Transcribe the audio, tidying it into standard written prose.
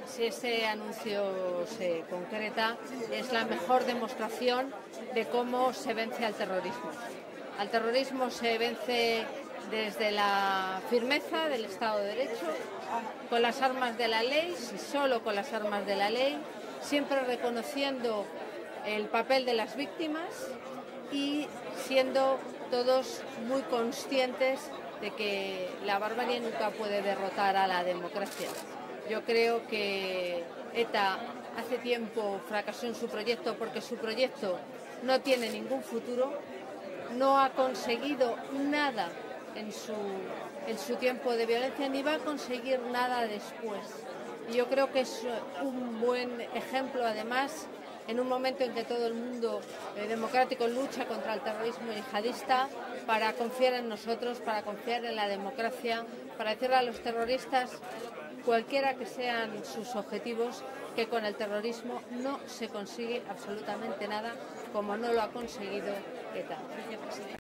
si ese anuncio se concreta, es la mejor demostración de cómo se vence al terrorismo. Al terrorismo se vence desde la firmeza del Estado de Derecho, con las armas de la ley, y solo con las armas de la ley, siempre reconociendo el papel de las víctimas y siendo todos muy conscientes de que la barbarie nunca puede derrotar a la democracia. Yo creo que ETA hace tiempo fracasó en su proyecto porque su proyecto no tiene ningún futuro, no ha conseguido nada en su tiempo de violencia ni va a conseguir nada después. Y yo creo que es un buen ejemplo, además, en un momento en que todo el mundo democrático lucha contra el terrorismo yihadista, para confiar en nosotros, para confiar en la democracia, para decirle a los terroristas, cualquiera que sean sus objetivos, que con el terrorismo no se consigue absolutamente nada, como no lo ha conseguido ETA.